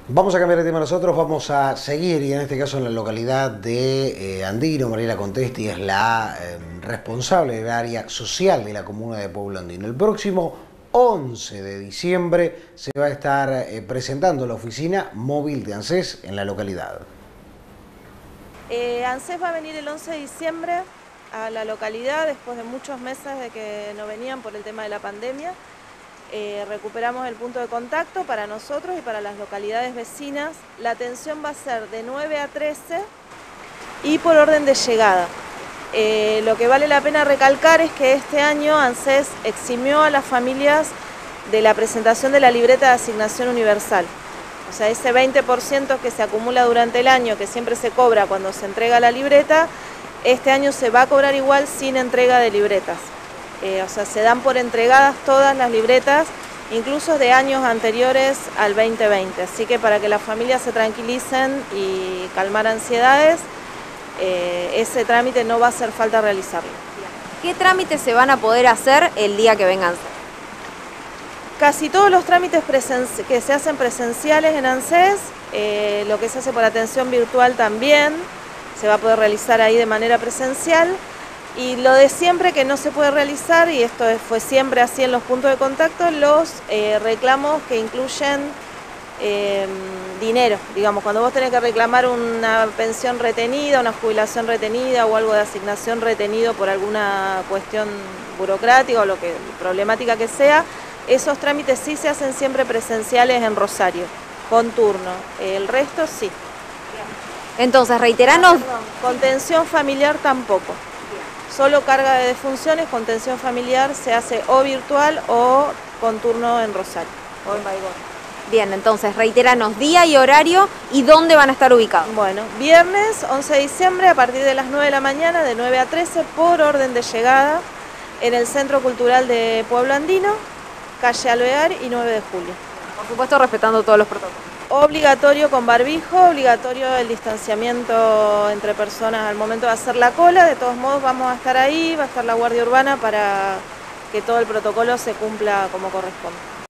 Vamos a cambiar de tema nosotros, vamos a seguir, y en este caso en la localidad de Andino. Mariela Contesti es la responsable del área social de la comuna de Pueblo Andino. El próximo 11 de diciembre se va a estar presentando la oficina móvil de ANSES en la localidad. ANSES va a venir el 11 de diciembre a la localidad después de muchos meses de que no venían por el tema de la pandemia. Recuperamos el punto de contacto para nosotros y para las localidades vecinas. La atención va a ser de 9 a 13 y por orden de llegada. Lo que vale la pena recalcar es que este año ANSES eximió a las familias de la presentación de la libreta de asignación universal. O sea, ese 20% que se acumula durante el año, que siempre se cobra cuando se entrega la libreta, este año se va a cobrar igual sin entrega de libretas. O sea, se dan por entregadas todas las libretas, incluso de años anteriores al 2020. Así que para que las familias se tranquilicen y calmar ansiedades, ese trámite no va a hacer falta realizarlo. ¿Qué trámites se van a poder hacer el día que vengan? Casi todos los trámites que se hacen presenciales en ANSES, lo que se hace por atención virtual también, se va a poder realizar ahí de manera presencial. Y lo de siempre que no se puede realizar, y esto fue siempre así en los puntos de contacto, los reclamos que incluyen dinero. Digamos, cuando vos tenés que reclamar una pensión retenida, una jubilación retenida o algo de asignación retenido por alguna cuestión burocrática o problemática que sea, esos trámites sí se hacen siempre presenciales en Rosario, con turno. El resto sí. Entonces, reiteranos... Contención familiar tampoco. Solo carga de defunciones, contención familiar se hace o virtual o con turno en Rosario o en Baigón. Bien, entonces reiteranos día y horario y dónde van a estar ubicados. Bueno, viernes 11 de diciembre a partir de las 9 de la mañana, de 9 a 13, por orden de llegada, en el Centro Cultural de Pueblo Andino, calle Alvear y 9 de julio. Por supuesto, respetando todos los protocolos. Obligatorio con barbijo, obligatorio el distanciamiento entre personas al momento de hacer la cola. De todos modos vamos a estar ahí, va a estar la Guardia Urbana para que todo el protocolo se cumpla como corresponde.